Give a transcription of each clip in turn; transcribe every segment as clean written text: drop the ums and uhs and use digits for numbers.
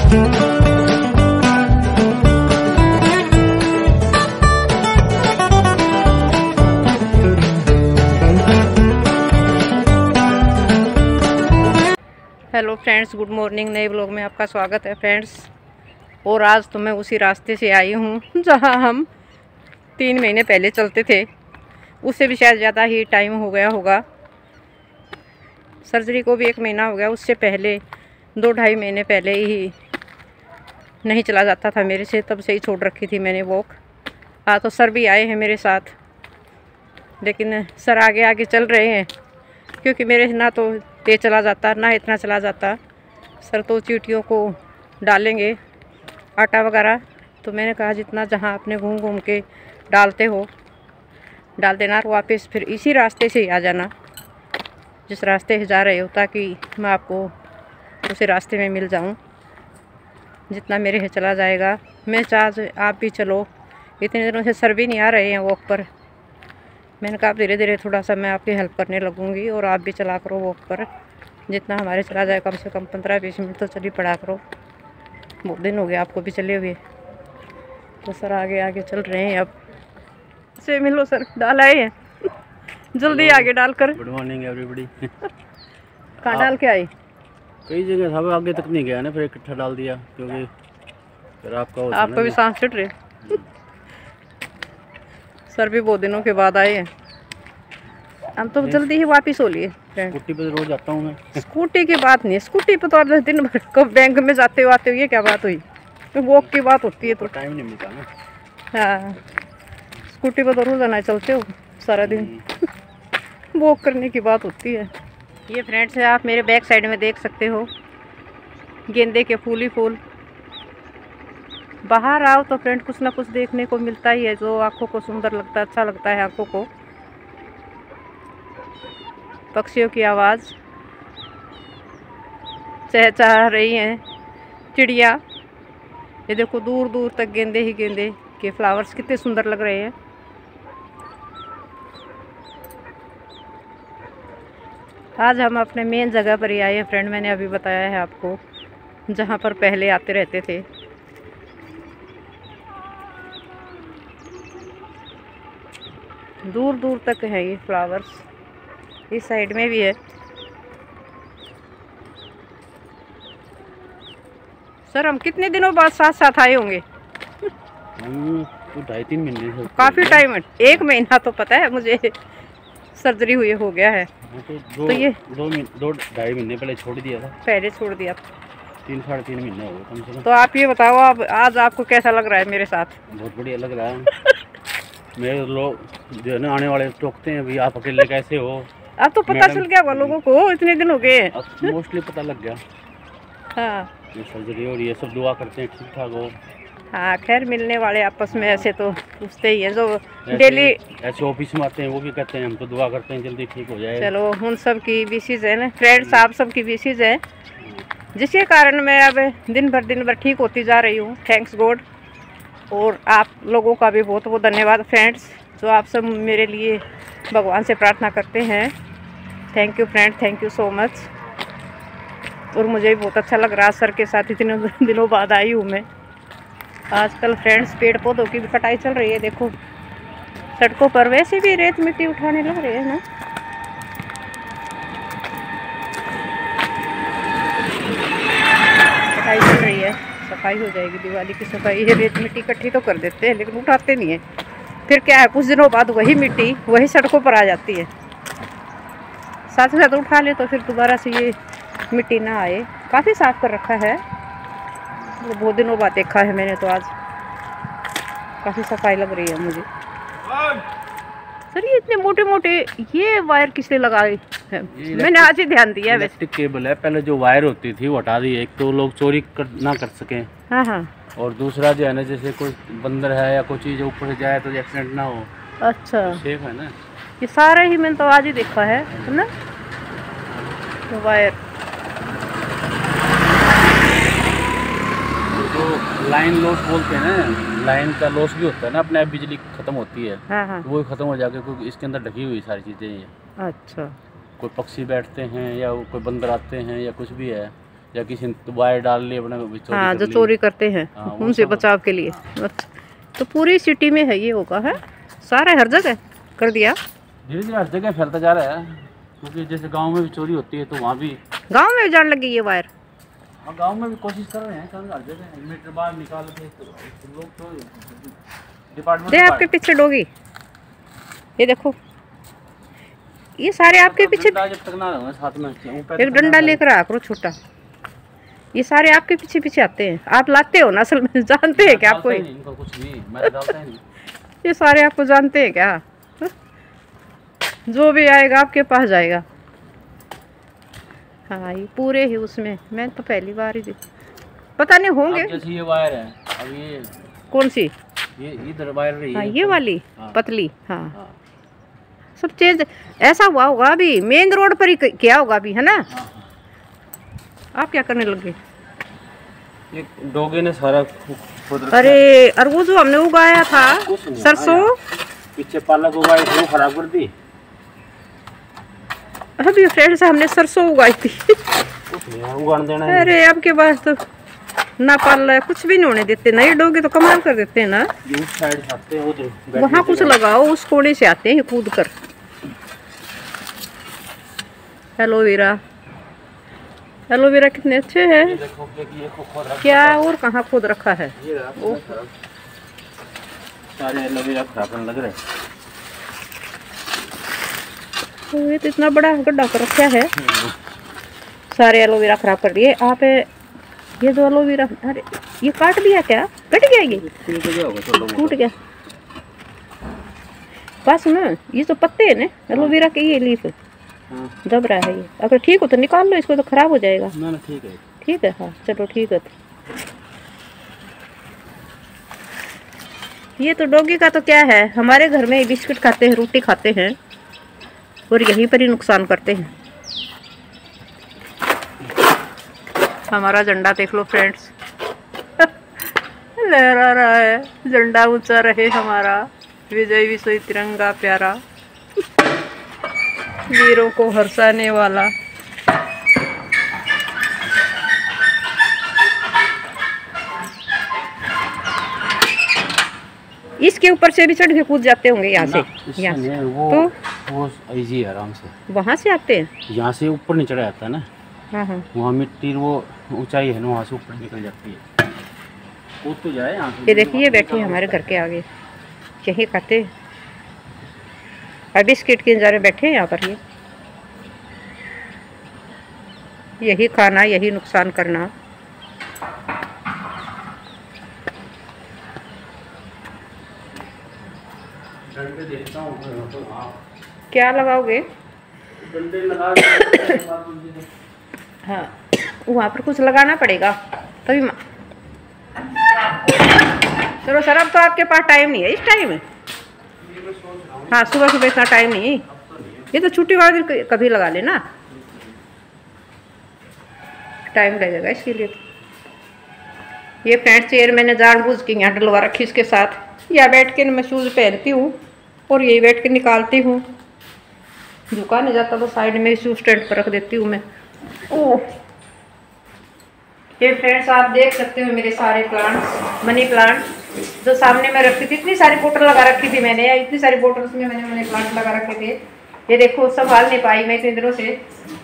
Hello friends, good morning. नए blog में आपका स्वागत है फ्रेंड्स। और आज तो मैं उसी रास्ते से आई हूँ जहाँ हम 3 महीने पहले चलते थे। उससे भी शायद ज़्यादा ही टाइम हो गया होगा। सर्जरी को भी 1 महीना हो गया। उससे पहले 2-2.5 महीने पहले ही नहीं चला जाता था मेरे से, तब से ही छोड़ रखी थी मैंने वॉक। हाँ, तो सर भी आए हैं मेरे साथ, लेकिन सर आगे आगे चल रहे हैं क्योंकि मेरे ना तो तेज चला जाता ना इतना चला जाता। सर तो चींटियों को डालेंगे आटा वगैरह, तो मैंने कहा जितना जहाँ आपने घूम घूम के डालते हो डाल देना, और वापस फिर इसी रास्ते से ही आ जाना जिस रास्ते से जा रहे हो, ताकि मैं आपको उसी रास्ते में मिल जाऊं। जितना मेरे से चला जाएगा, मैं चाह आप भी चलो। इतने दिनों से सर भी नहीं आ रहे हैं वॉक पर। मैंने कहा धीरे धीरे थोड़ा सा मैं आपकी हेल्प करने लगूंगी और आप भी चला करो वॉक पर। जितना हमारे चला जाए, कम से कम 15-20 मिनट तो चली पड़ा करो। बहुत दिन हो गए आपको भी चले हुए। तो सर आगे आगे चल रहे हैं। अब से मिलो सर, डाल आए हैं जल्दी आगे डाल कर। Good morning everybody. कहाँ डाल के आई? कई जगह था, आगे तक नहीं गया ना, फिर इकट्ठा डाल दिया क्योंकि फिर आपको भी सांस चढ़ रही। सर भी बहुत दिनों के बाद आए हैं। हम तो जल्दी ही वापस हो लिए। स्कूटी पे रोज आता हूँ मैं। स्कूटी की बात नहीं, स्कूटी पे तो आप दिन भर कब बैंक में जाते हो आते हो, ये क्या बात हुई? तो वॉक की बात होती है तो टाइम नहीं मिलता ना। हाँ, स्कूटी पे तो रोजाना चलते हो सारा दिन। वॉक करने की बात होती है। ये फ्रेंड्स है, आप मेरे बैक साइड में देख सकते हो गेंदे के फूल ही फूल। बाहर आओ तो फ्रेंड कुछ ना कुछ देखने को मिलता ही है जो आंखों को सुंदर लगता है, अच्छा लगता है आंखों को। पक्षियों की आवाज़, चहचहा रही हैं चिड़िया। ये देखो दूर दूर तक गेंदे ही गेंदे के फ्लावर्स कितने सुंदर लग रहे हैं। आज हम अपने मेन जगह पर ही आए हैं फ्रेंड। मैंने अभी बताया है आपको, जहाँ पर पहले आते रहते थे। दूर दूर तक है ये फ्लावर्स, इस साइड में भी है। सर हम कितने दिनों बाद साथ साथ आए होंगे? तो 2-3 महीने। काफ़ी टाइम है। 1 महीना तो पता है मुझे, सर्जरी हुई हो गया है। तो ये 2-2.5 महीने पहले छोड़ दिया था। पहले छोड़ दिया। 3-3.5 महीने हो गए कम से कम। तो आप ये बताओ, अब आज आपको कैसा लग रहा है मेरे साथ? बहुत बढ़िया लग रहा है। मेरे लोग जो है ना आने वाले टोकते हैं, भाई आप अकेले कैसे हो। अब तो पता चल गया लोगों को, इतने दिन हो गए। अब मोस्टली पता लग गया। हाँ, ये सर्जरी और ये सब दुआ करते हैं ठीक ठाक हो। हाँ, खैर मिलने वाले आपस में ऐसे तो पूछते ही हैं, जो डेली ऐसे ऑफिस में आते हैं वो भी कहते हैं हम तो दुआ करते हैं जल्दी ठीक हो जाए। चलो उन सब की विशेष है ना फ्रेंड्स, आप सब की विशेष है, जिसके कारण मैं अब दिन भर ठीक होती जा रही हूँ। Thanks God. और आप लोगों का भी बहुत बहुत धन्यवाद फ्रेंड्स, जो आप सब मेरे लिए भगवान से प्रार्थना करते हैं। Thank you friend, thank you so much. और मुझे भी बहुत अच्छा लग रहा है, सर के साथ इतने दिनों बाद आई हूँ मैं। आजकल फ्रेंड्स पेड़ पौधों की भी कटाई चल रही है। देखो सड़कों पर वैसे भी रेत मिट्टी उठाने लग रहे हैं ना। कटाई चल रही है, सफाई हो जाएगी, दिवाली की सफाई है। रेत मिट्टी इकट्ठी तो कर देते हैं लेकिन उठाते नहीं है। फिर क्या है, कुछ दिनों बाद वही मिट्टी वही सड़कों पर आ जाती है। साथ ही साथ उठा ले तो फिर दोबारा से ये मिट्टी ना आए। काफ़ी साफ कर रखा है, वो बहुत दिनों बाद देखा है मैंने, तो आज काफ़ी सफाई लग रही है मुझे। सर ये इतने मोटे मोटे ये वायर किसने लगाए हैं? मैंने आज ही ध्यान दिया। इलेक्ट्रिक केबल है। पहले जो वायर होती थी वो हटा दी, एक तो लोग चोरी ना कर सकें। हाँ हाँ। और दूसरा जो है ना, जैसे कोई बंदर है या कोई चीज़ ऊपर से जाए तो एक्सीडेंट ना हो। अच्छा, तो सेफ है ना। ये सारे ही मैंने तो आज ही देखा है ना तो वायर। तो लाइन लॉस बोलते हैं ना, लाइन का लॉस भी होता है ना, अपने आप बिजली खत्म होती है। हाँ हाँ। वो खत्म हो जाके, क्योंकि इसके अंदर ढकी हुई सारी चीज़ें ये। अच्छा, कोई पक्षी बैठते हैं या कोई बंदर आते हैं या कुछ भी है, या किसी ने वायर डाल ली अपने चोरी हाँ, कर जो ली। चोरी करते हैं हाँ, वो उनसे सब- बचाव के लिए। अच्छा, तो पूरी सिटी में है ये होगा है, सारे हर जगह कर दिया। धीरे धीरे हर जगह फैलता जा रहा है, क्योंकि जैसे गांव में भी चोरी होती है तो वहाँ भी, गांव में भी जान लगी ये वायर। हाँ गांव में भी कोशिश कर रहे हैं, हर जगह मीटर बाहर निकाल के तो लोग तो डिपार्टमेंट दे आपके पीछे डोगी, ये देखो ये सारे आपके पीछे। जब तक ना रहो साथ में एक डंडा लेकर आ करो छोटा, ये सारे आपके पीछे पीछे आते हैं। आप लाते हो ना असल में, जानते हैं क्या आपको? इनको कुछ नहीं, मैं तो डालता ही नहीं। ये सारे आपको जानते हैं क्या? जो भी आएगा आपके पास जाएगा। हाँ, ये पूरे ही उसमें, मैं तो पहली बार ही पता नहीं होंगे। अब जैसे ये वायर है, अब ये कौन सी? ये इधर वायर रही हाँ, है ये वाली हाँ। पतली। हाँ, हाँ, सब चीज ऐसा हुआ होगा अभी, मेन रोड पर ही किया होगा अभी, है ना? हाँ। आप क्या करने लगे? ये डोगे ने सारा खुद रखा। अरे, और वो जो हमने उगाया था कुछ नहीं, सरसों, पीछे पालक उगाई थी, वो खराब कर दी। अभी फ्रेंड से हमने सरसों उगाई थी। कुछ नहीं है, उगाड़ देना है। अरे, अब के पास तो ना पाल है, कुछ भी नहीं होने देते ना, ये डोगे तो कमाल कर देते हैं ना। ये उस साइड से आते हैं, उधर वहाँ कुछ लगाओ, उस कोने से आते हैं कूद कर। एलोवेरा, एलोवेरा कितने अच्छे हैं। ये देखो कि ये खोद रखा क्या और कहाँ खोद रखा है? है। ये रहा, सारे एलोवेरा खराब लग रहे हैं। तो ये तो इतना बड़ा गड्ढा कर रखा है, सारे एलोवेरा खराब कर दिए आप। ये जो एलोवेरा, अरे ये काट दिया क्या? कट गया ये? टूट गया। बस ना, ये तो पत्ते हैं ना एलोवेरा के, ये लीफ दब रहा है ये। अगर ठीक हो तो निकाल लो इसको, तो खराब हो जाएगा। ना ठीक है, ठीक है, हाँ चलो ठीक है। ये तो डॉगी का तो क्या है, हमारे घर में बिस्किट खाते हैं, रोटी खाते हैं, और यहीं पर ही नुकसान करते हैं। हमारा झंडा देख लो फ्रेंड्स, लहरा रहा है, झंडा ऊंचा रहे हमारा, विजय विजय तिरंगा प्यारा, वीरों को हर्षाने वाला। इसके ऊपर से भी चढ़ के कूद जाते होंगे यहाँ से, यहाँ से वो इजी है, आराम से वहाँ से आते हैं। यहाँ से ऊपर नहीं चढ़ा जाता ना, हाँ हाँ, वहाँ मिट्टी वो ऊंचाई है ना, वहाँ से ऊपर निकल जाती है, कूद तो जाए यहाँ से। ये देखिए बैठे हमारे घर के आगे, यही खाते बिस्किट के नज़ारे बैठे हैं यहाँ पर। ये यही खाना, यही नुकसान करना। डंडे देखता हूँ तो क्या लगाओगे? डंडे लगा हाँ, वहाँ पर कुछ लगाना पड़ेगा तभी। चलो सर, अब तो आपके पास टाइम नहीं है इस टाइम में। हाँ, सुबह सुबह इतना टाइम नहीं है, ये तो छुट्टी वाले दिन कभी लगा लेना, टाइम लगेगा इसके लिए। ये फ्रेंड चेयर मैंने जानबूझ के यहाँ डलवा रखी इसके साथ। यहाँ बैठ के मैं शूज़ पहनती हूँ और यही बैठ के निकालती हूँ, झुका नहीं जाता तो साइड में शूज स्टैंड पर रख देती हूँ मैं। ओह, ये फ्रेंड्स आप देख सकते हो मेरे सारे प्लांट्स, मनी प्लांट जो सामने मैं रखी थी। इतनी सारी बोतल लगा रखी थी मैंने, इतनी सारी बोतल्स में मैंने मनी प्लांट लगा रखे थे। ये देखो, संभाल नहीं पाई मैं इतने दिनों से,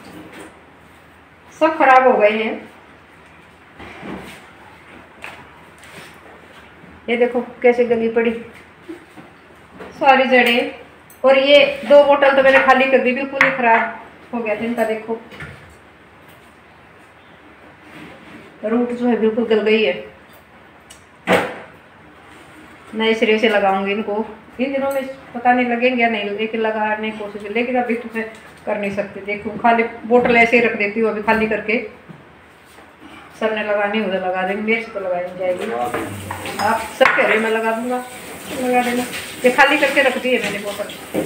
सब खराब हो गए हैं। ये देखो कैसे गली पड़ी सारी जड़ें, और ये 2 बोतल तो मैंने खाली कर दी, बिल्कुल ही खराब हो गया था इनका। देखो रूट जो है बिल्कुल गल गई है। नए सिरे से लगाऊंगी इनको, इन दिनों में पता नहीं लगेंगे या नहीं लगेंगे, लगाने की कोशिश, लेकिन अभी तो मैं कर नहीं सकती। देखो खाली बोतल ऐसे ही रख देती हूँ अभी खाली करके, सर ने लगानी उधर लगा देंगे, मेरे से तो लगाई नहीं जाएगी। आप सब कह रहे मैं लगा दूंगा, लगा देना। ये खाली करके रख दी है मैंने बोतल।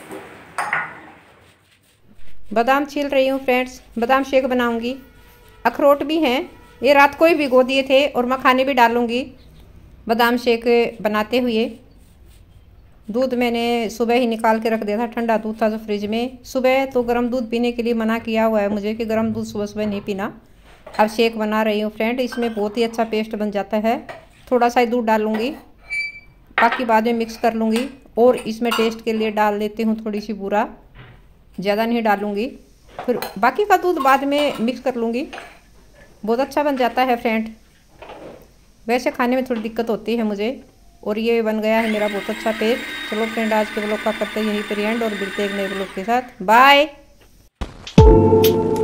बादाम छील रही हूँ फ्रेंड्स, बादाम शेक बनाऊंगी। अखरोट भी हैं, ये रात को ही भिगो दिए थे, और मखाने भी डालूंगी बादाम शेक बनाते हुए। दूध मैंने सुबह ही निकाल के रख दिया था, ठंडा दूध था जो फ्रिज में। सुबह तो गर्म दूध पीने के लिए मना किया हुआ है मुझे कि गर्म दूध सुबह सुबह नहीं पीना, अब शेक बना रही हूँ फ्रेंड। इसमें बहुत ही अच्छा पेस्ट बन जाता है। थोड़ा सा दूध डालूंगी, बाकी बाद में मिक्स कर लूँगी। और इसमें टेस्ट के लिए डाल देती हूँ थोड़ी सी बूरा, ज़्यादा नहीं डालूँगी। फिर बाकी का दूध बाद में मिक्स कर लूँगी। बहुत अच्छा बन जाता है फ्रेंड। वैसे खाने में थोड़ी दिक्कत होती है मुझे। और ये बन गया है मेरा बहुत अच्छा पेस्ट। चलो फ्रेंड, आज के ब्लॉग का करते हैं यहीं पर एंड और मिलते हैं एक नए ब्लॉग के साथ। बाय।